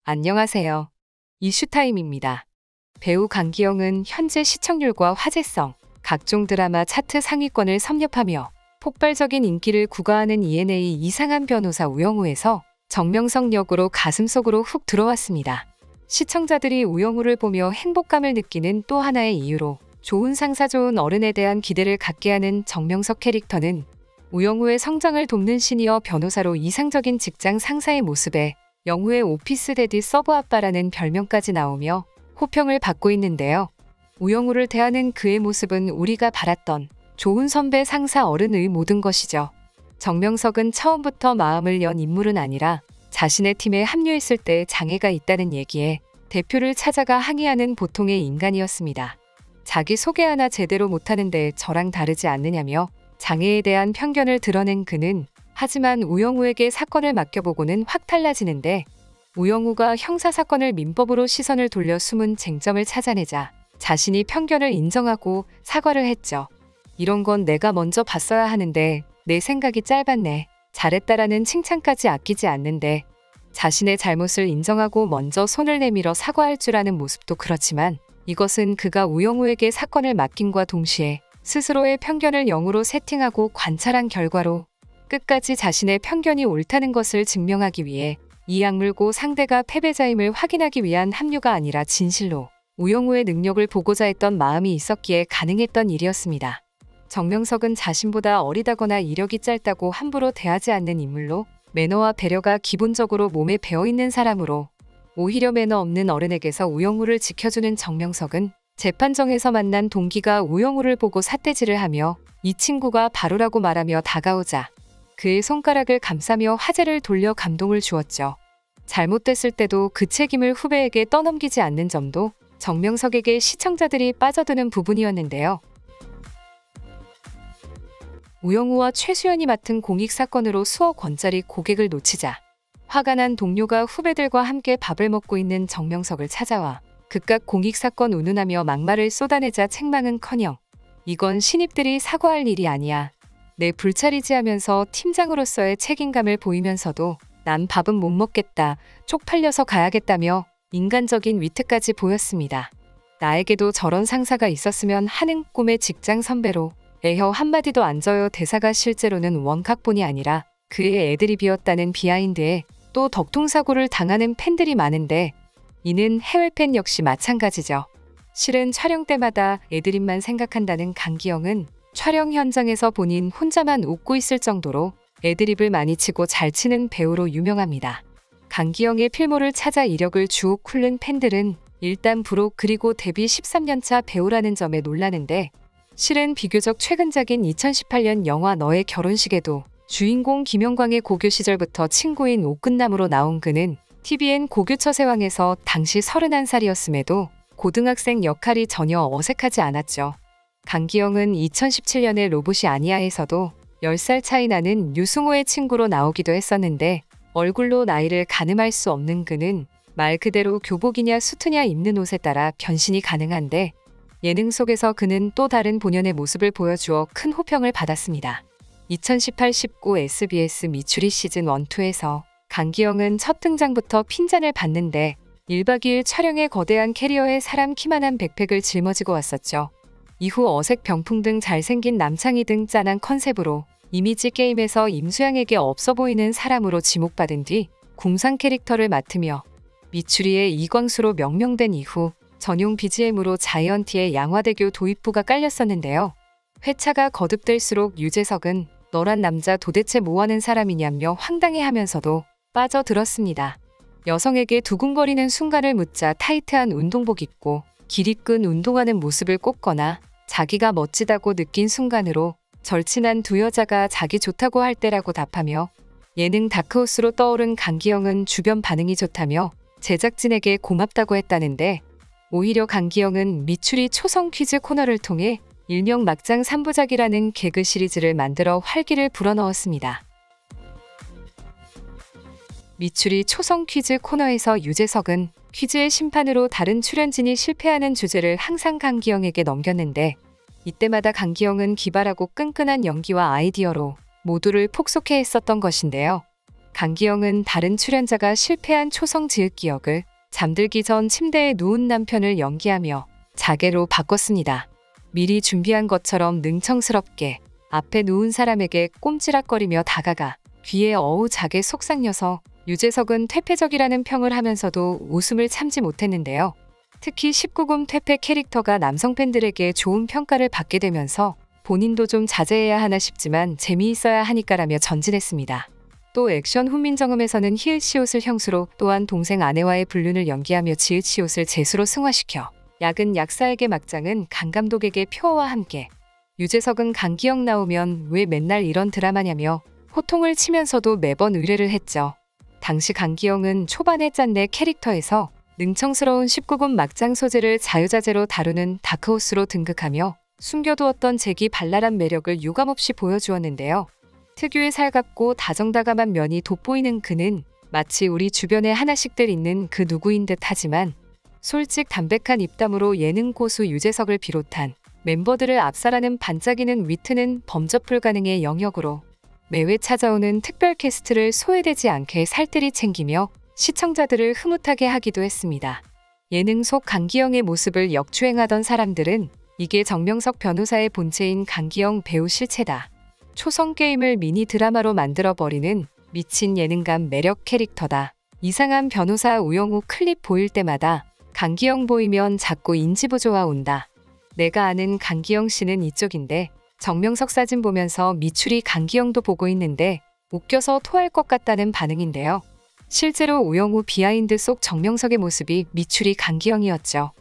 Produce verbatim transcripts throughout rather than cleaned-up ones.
안녕하세요. 이슈타임입니다. 배우 강기영은 현재 시청률과 화제성, 각종 드라마 차트 상위권을 섭렵하며 폭발적인 인기를 구가하는 이엔에이 이상한 변호사 우영우에서 정명석 역으로 가슴속으로 훅 들어왔습니다. 시청자들이 우영우를 보며 행복감을 느끼는 또 하나의 이유로 좋은 상사 좋은 어른에 대한 기대를 갖게 하는 정명석 캐릭터는 우영우의 성장을 돕는 시니어 변호사로 이상적인 직장 상사의 모습에 영우의 오피스 데디 서브 아빠라는 별명까지 나오며 호평을 받고 있는데요. 우영우를 대하는 그의 모습은 우리가 바랐던 좋은 선배 상사 어른의 모든 것이죠. 정명석은 처음부터 마음을 연 인물은 아니라 자신의 팀에 합류했을 때 장애가 있다는 얘기에 대표를 찾아가 항의하는 보통의 인간이었습니다. 자기 소개 하나 제대로 못하는데 저랑 다르지 않느냐며 장애에 대한 편견을 드러낸 그는 하지만 우영우에게 사건을 맡겨보고는 확 달라지는데 우영우가 형사사건을 민법으로 시선을 돌려 숨은 쟁점을 찾아내자 자신이 편견을 인정하고 사과를 했죠. 이런 건 내가 먼저 봤어야 하는데 내 생각이 짧았네. 잘했다라는 칭찬까지 아끼지 않는데 자신의 잘못을 인정하고 먼저 손을 내밀어 사과할 줄 아는 모습도 그렇지만 이것은 그가 우영우에게 사건을 맡김과 동시에 스스로의 편견을 영으로 세팅하고 관찰한 결과로 끝까지 자신의 편견이 옳다는 것을 증명하기 위해 이 악물고 상대가 패배자임을 확인하기 위한 합류가 아니라 진실로 우영우의 능력을 보고자 했던 마음이 있었기에 가능했던 일이었습니다. 정명석은 자신보다 어리다거나 이력이 짧다고 함부로 대하지 않는 인물로 매너와 배려가 기본적으로 몸에 배어있는 사람으로 오히려 매너 없는 어른에게서 우영우를 지켜주는 정명석은 재판정에서 만난 동기가 우영우를 보고 삿대질을 하며 이 친구가 바로라고 말하며 다가오자 그의 손가락을 감싸며 화제를 돌려 감동을 주었죠. 잘못됐을 때도 그 책임을 후배에게 떠넘기지 않는 점도 정명석에게 시청자들이 빠져드는 부분이었는데요. 우영우와 최수연이 맡은 공익사건으로 수억 원짜리 고객을 놓치자 화가 난 동료가 후배들과 함께 밥을 먹고 있는 정명석을 찾아와 그깟 공익사건 운운하며 막말을 쏟아내자 책망은커녕 이건 신입들이 사과할 일이 아니야. 내 불찰이지 하면서 팀장으로서의 책임감을 보이면서도 난 밥은 못 먹겠다, 쪽팔려서 가야겠다며 인간적인 위트까지 보였습니다. 나에게도 저런 상사가 있었으면 하는 꿈의 직장 선배로 에혀 한마디도 안 져요 대사가 실제로는 원각본이 아니라 그의 애드립이었다는 비하인드에 또 덕통사고를 당하는 팬들이 많은데 이는 해외 팬 역시 마찬가지죠. 실은 촬영 때마다 애드립만 생각한다는 강기영은 촬영 현장에서 본인 혼자만 웃고 있을 정도로 애드립을 많이 치고 잘 치는 배우로 유명합니다. 강기영의 필모를 찾아 이력을 주옥 훑는 팬들은 일단 부록 그리고 데뷔 십삼 년차 배우라는 점에 놀라는데 실은 비교적 최근작인 이천십팔 년 영화 너의 결혼식에도 주인공 김영광의 고교 시절부터 친구인 옥근남으로 나온 그는 티비엔 고교처세왕에서 당시 서른한 살이었음에도 고등학생 역할이 전혀 어색하지 않았죠. 강기영은 이천십칠 년의 로봇이 아니야에서도 열 살 차이 나는 유승호의 친구로 나오기도 했었는데 얼굴로 나이를 가늠할 수 없는 그는 말 그대로 교복이냐 수트냐 입는 옷에 따라 변신이 가능한데 예능 속에서 그는 또 다른 본연의 모습을 보여주어 큰 호평을 받았습니다. 이천십팔 십구 에스비에스 미추리 시즌 일, 이에서 강기영은 첫 등장부터 핀잔을 받는데 일박 이일 촬영에 거대한 캐리어에 사람 키만한 백팩을 짊어지고 왔었죠. 이후 어색 병풍 등 잘생긴 남창희 등 짠한 컨셉으로 이미지 게임에서 임수양에게 없어 보이는 사람으로 지목받은 뒤 궁상 캐릭터를 맡으며 미추리의 이광수로 명명된 이후 전용 비지엠으로 자이언티의 양화대교 도입부가 깔렸었는데요. 회차가 거듭될수록 유재석은 너란 남자 도대체 뭐하는 사람이냐며 황당해하면서도 빠져들었습니다. 여성에게 두근거리는 순간을 묻자 타이트한 운동복 입고 길이 끈 운동하는 모습을 꼽거나 자기가 멋지다고 느낀 순간으로 절친한 두 여자가 자기 좋다고 할 때라고 답하며 예능 다크호스로 떠오른 강기영은 주변 반응이 좋다며 제작진에게 고맙다고 했다는데 오히려 강기영은 미추리 초성 퀴즈 코너를 통해 일명 막장 삼 부작이라는 개그 시리즈를 만들어 활기를 불어넣었습니다. 미추리 초성 퀴즈 코너에서 유재석은 퀴즈의 심판으로 다른 출연진이 실패하는 주제를 항상 강기영에게 넘겼는데 이때마다 강기영은 기발하고 끈끈한 연기와 아이디어로 모두를 폭소케 했었던 것인데요. 강기영은 다른 출연자가 실패한 초성 지읒 기억을 잠들기 전 침대에 누운 남편을 연기하며 자개로 바꿨습니다. 미리 준비한 것처럼 능청스럽게 앞에 누운 사람에게 꼼지락거리며 다가가 귀에 어우 자개 속삭여서 유재석은 퇴폐적이라는 평을 하면서도 웃음을 참지 못했는데요. 특히 십구 금 퇴폐 캐릭터가 남성 팬들에게 좋은 평가를 받게 되면서 본인도 좀 자제해야 하나 싶지만 재미있어야 하니까라며 전진했습니다. 또 액션 훈민정음에서는 히읗시옷을 형수로, 또한 동생 아내와의 불륜을 연기하며 지읒시옷을 재수로 승화시켜 약은 약사에게 막장은 강 감독에게 표어와 함께 유재석은 강기영 나오면 왜 맨날 이런 드라마냐며 호통을 치면서도 매번 의뢰를 했죠. 당시 강기영은 초반에 짠내 캐릭터에서 능청스러운 십구 금 막장 소재를 자유자재로 다루는 다크호스로 등극하며 숨겨두었던 재기 발랄한 매력을 유감없이 보여주었는데요. 특유의 살갑고 다정다감한 면이 돋보이는 그는 마치 우리 주변에 하나씩들 있는 그 누구인 듯 하지만 솔직 담백한 입담으로 예능 고수 유재석을 비롯한 멤버들을 압살하는 반짝이는 위트는 범접 불가능의 영역으로 매회 찾아오는 특별 캐스트를 소외되지 않게 살뜰히 챙기며 시청자들을 흐뭇하게 하기도 했습니다. 예능 속 강기영의 모습을 역주행하던 사람들은 이게 정명석 변호사의 본체인 강기영 배우 실체다. 초성 게임을 미니 드라마로 만들어버리는 미친 예능감 매력 캐릭터다. 이상한 변호사 우영우 클립 보일 때마다 강기영 보이면 자꾸 인지부조화 온다. 내가 아는 강기영 씨는 이쪽인데 정명석 사진 보면서 미추리 강기영도 보고 있는데 웃겨서 토할 것 같다는 반응인데요. 실제로 우영우 비하인드 속 정명석의 모습이 미추리 강기영이었죠.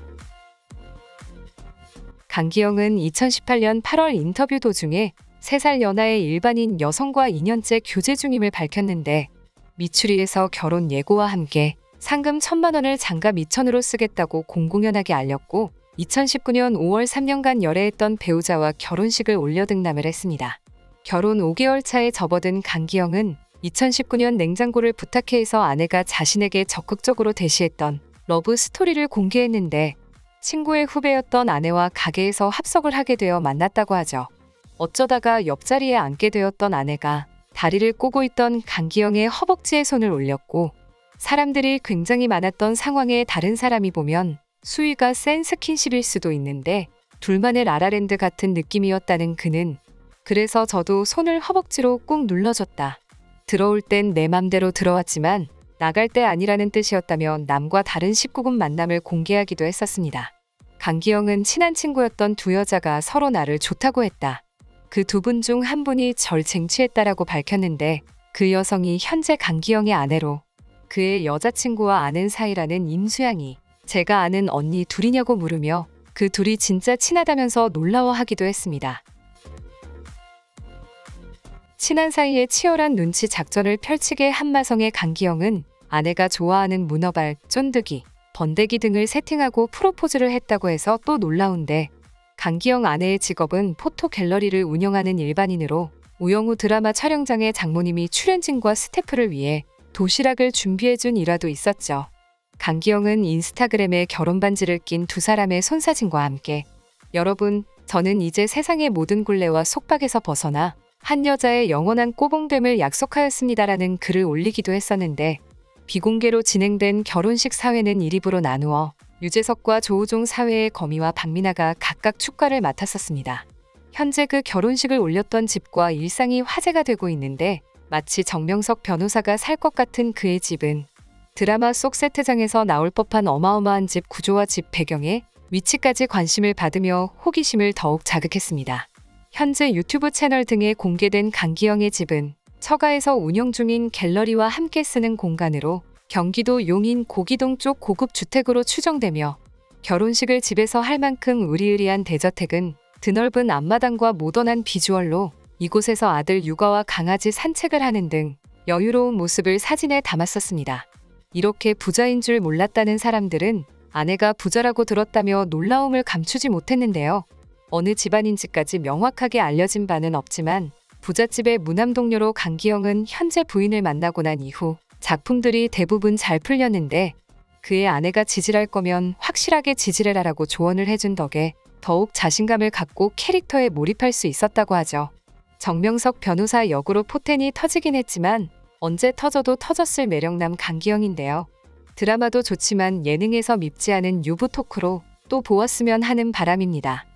강기영은 이천십팔 년 팔월 인터뷰 도중에 세 살 연하의 일반인 여성과 이 년째 교제 중임을 밝혔는데 미추리에서 결혼 예고와 함께 상금 천만 원을 장가 미천으로 쓰겠다고 공공연하게 알렸고 이천십구 년 오월 삼 년간 열애했던 배우자와 결혼식을 올려 등남을 했습니다. 결혼 오 개월 차에 접어든 강기영은 이천십구 년 냉장고를 부탁해서 아내가 자신에게 적극적으로 대시했던 러브 스토리를 공개했는데 친구의 후배였던 아내와 가게에서 합석을 하게 되어 만났다고 하죠. 어쩌다가 옆자리에 앉게 되었던 아내가 다리를 꼬고 있던 강기영의 허벅지에 손을 올렸고 사람들이 굉장히 많았던 상황에 다른 사람이 보면 수위가 센 스킨십일 수도 있는데 둘만의 라라랜드 같은 느낌이었다는 그는 그래서 저도 손을 허벅지로 꾹 눌러줬다. 들어올 땐 내 맘대로 들어왔지만 나갈 때 아니라는 뜻이었다며 남과 다른 십구 금 만남을 공개하기도 했었습니다. 강기영은 친한 친구였던 두 여자가 서로 나를 좋다고 했다. 그 두 분 중 한 분이 절 쟁취했다라고 밝혔는데 그 여성이 현재 강기영의 아내로 그의 여자친구와 아는 사이라는 임수양이 제가 아는 언니 둘이냐고 물으며 그 둘이 진짜 친하다면서 놀라워하기도 했습니다. 친한 사이에 치열한 눈치 작전을 펼치게 한 마성의 강기영은 아내가 좋아하는 문어발, 쫀득이, 번데기 등을 세팅하고 프로포즈를 했다고 해서 또 놀라운데 강기영 아내의 직업은 포토 갤러리를 운영하는 일반인으로 우영우 드라마 촬영장에 장모님이 출연진과 스태프를 위해 도시락을 준비해준 일화도 있었죠. 강기영은 인스타그램에 결혼 반지를 낀 두 사람의 손사진과 함께 여러분, 저는 이제 세상의 모든 굴레와 속박에서 벗어나 한 여자의 영원한 꼬봉됨을 약속하였습니다라는 글을 올리기도 했었는데 비공개로 진행된 결혼식 사회는 일 입으로 나누어 유재석과 조우종 사회의 거미와 박민아가 각각 축가를 맡았었습니다. 현재 그 결혼식을 올렸던 집과 일상이 화제가 되고 있는데 마치 정명석 변호사가 살 것 같은 그의 집은 드라마 속 세트장에서 나올 법한 어마어마한 집 구조와 집 배경에 위치까지 관심을 받으며 호기심을 더욱 자극했습니다. 현재 유튜브 채널 등에 공개된 강기영의 집은 처가에서 운영 중인 갤러리와 함께 쓰는 공간으로 경기도 용인 고기동 쪽 고급 주택으로 추정되며 결혼식을 집에서 할 만큼 으리으리한 대저택은 드넓은 앞마당과 모던한 비주얼로 이곳에서 아들 육아와 강아지 산책을 하는 등 여유로운 모습을 사진에 담았었습니다. 이렇게 부자인 줄 몰랐다는 사람들은 아내가 부자라고 들었다며 놀라움을 감추지 못했는데요. 어느 집안인지까지 명확하게 알려진 바는 없지만 부잣집의 무남동료로 강기영은 현재 부인을 만나고 난 이후 작품들이 대부분 잘 풀렸는데 그의 아내가 지질할 거면 확실하게 지질해라라고 조언을 해준 덕에 더욱 자신감을 갖고 캐릭터에 몰입할 수 있었다고 하죠. 정명석 변호사 역으로 포텐이 터지긴 했지만 언제 터져도 터졌을 매력남 강기영인데요. 드라마도 좋지만 예능에서 밉지 않은 유부 토크로 또 보았으면 하는 바람입니다.